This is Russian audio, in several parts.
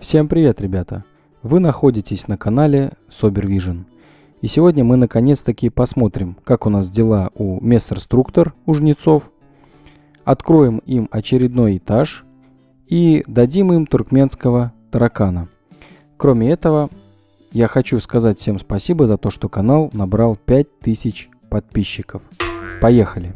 Всем привет, ребята! Вы находитесь на канале Sober-Vision. И сегодня мы наконец-таки посмотрим, как у нас дела у Мессерструктор, у жнецов. Откроем им очередной этаж и дадим им туркменского таракана. Кроме этого, я хочу сказать всем спасибо за то, что канал набрал 5000 подписчиков. Поехали!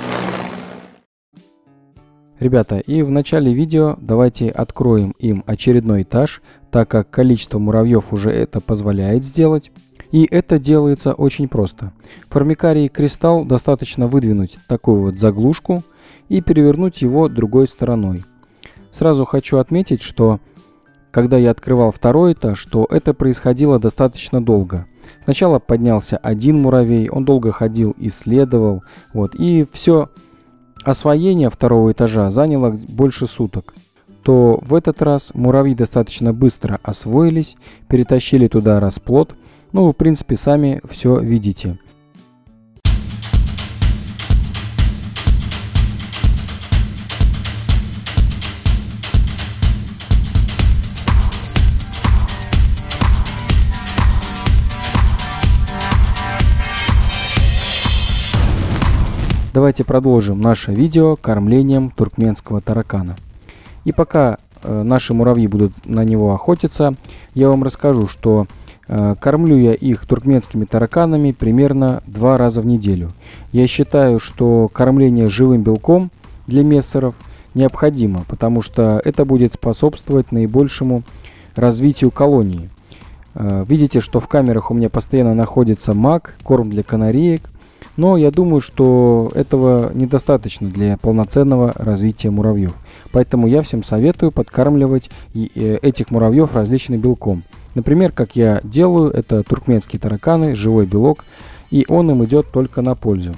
Ребята, и в начале видео давайте откроем им очередной этаж, так как количество муравьев уже это позволяет сделать. И это делается очень просто. В формикарии Кристалл достаточно выдвинуть такую вот заглушку и перевернуть его другой стороной. Сразу хочу отметить, что когда я открывал второй этаж, то это происходило достаточно долго. Сначала поднялся один муравей, он долго ходил, исследовал, и все освоение второго этажа заняло больше суток. То в этот раз муравьи достаточно быстро освоились, перетащили туда расплод. Ну, вы, в принципе, сами все видите. Давайте продолжим наше видео кормлением туркменского таракана. И пока наши муравьи будут на него охотиться, я вам расскажу, что кормлю я их туркменскими тараканами примерно 2 раза в неделю. Я считаю, что кормление живым белком для мессеров необходимо, потому что это будет способствовать наибольшему развитию колонии. Видите, что в камерах у меня постоянно находится мак, корм для канареек. Но я думаю, что этого недостаточно для полноценного развития муравьев. Поэтому я всем советую подкармливать этих муравьев различным белком. Например, как я делаю, это туркменские тараканы, живой белок, и он им идет только на пользу.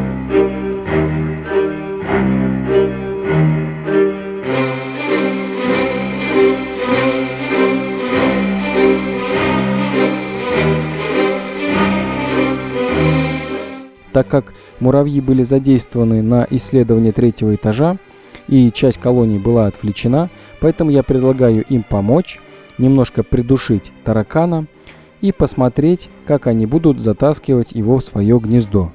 Так как муравьи были задействованы на исследование 3-го этажа и часть колонии была отвлечена, поэтому я предлагаю им помочь, немножко придушить таракана и посмотреть, как они будут затаскивать его в свое гнездо.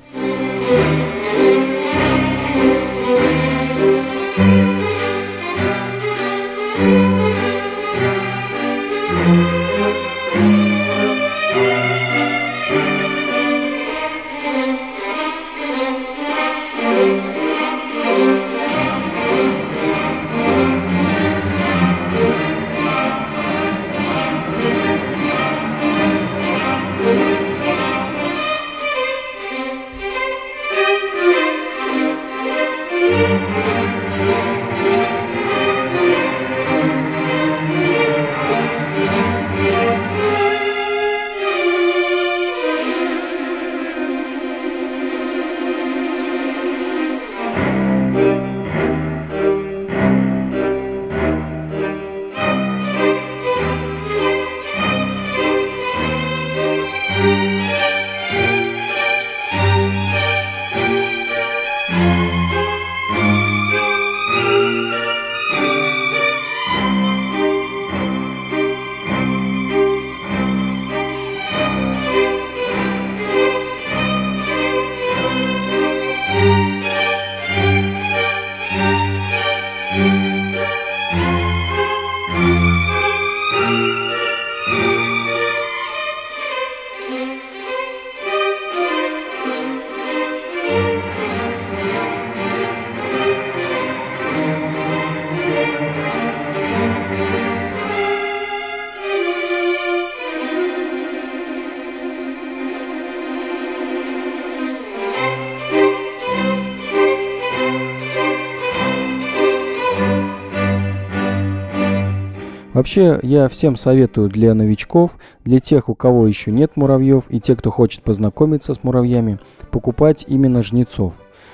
Вообще, я всем советую для новичков, для тех, у кого еще нет муравьев, и те, кто хочет познакомиться с муравьями, покупать именно жнецов.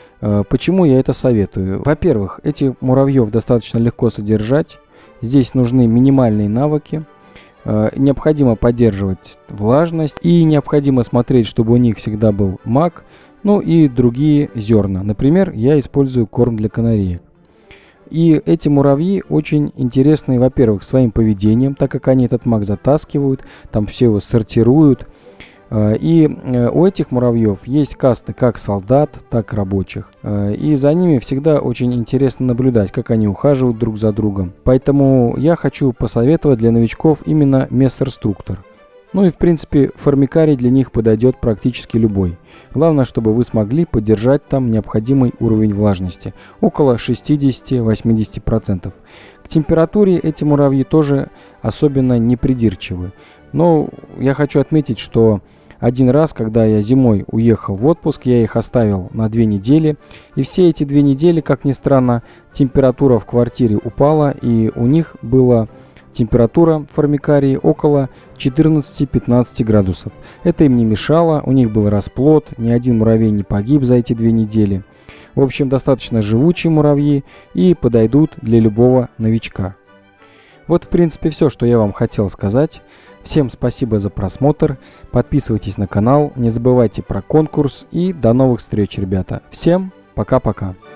Почему я это советую? Во-первых, этих муравьев достаточно легко содержать. Здесь нужны минимальные навыки. Необходимо поддерживать влажность и необходимо смотреть, чтобы у них всегда был мак, ну и другие зерна. Например, я использую корм для канареек. И эти муравьи очень интересные, во-первых, своим поведением, так как они этот мак затаскивают, там все его сортируют. И у этих муравьев есть касты как солдат, так и рабочих. И за ними всегда очень интересно наблюдать, как они ухаживают друг за другом. Поэтому я хочу посоветовать для новичков именно мессерструктор. Ну и в принципе формикарий для них подойдет практически любой. Главное, чтобы вы смогли поддержать там необходимый уровень влажности, около 60-80%. К температуре эти муравьи тоже особенно не придирчивы. Но я хочу отметить, что один раз, когда я зимой уехал в отпуск, я их оставил на 2 недели. И все эти 2 недели, как ни странно, температура в квартире упала, и у них была температура в формикарии около 14-15 градусов. Это им не мешало, у них был расплод, ни один муравей не погиб за эти 2 недели. В общем, достаточно живучие муравьи и подойдут для любого новичка. Вот в принципе все, что я вам хотел сказать. Всем спасибо за просмотр, подписывайтесь на канал, не забывайте про конкурс и до новых встреч, ребята. Всем пока-пока.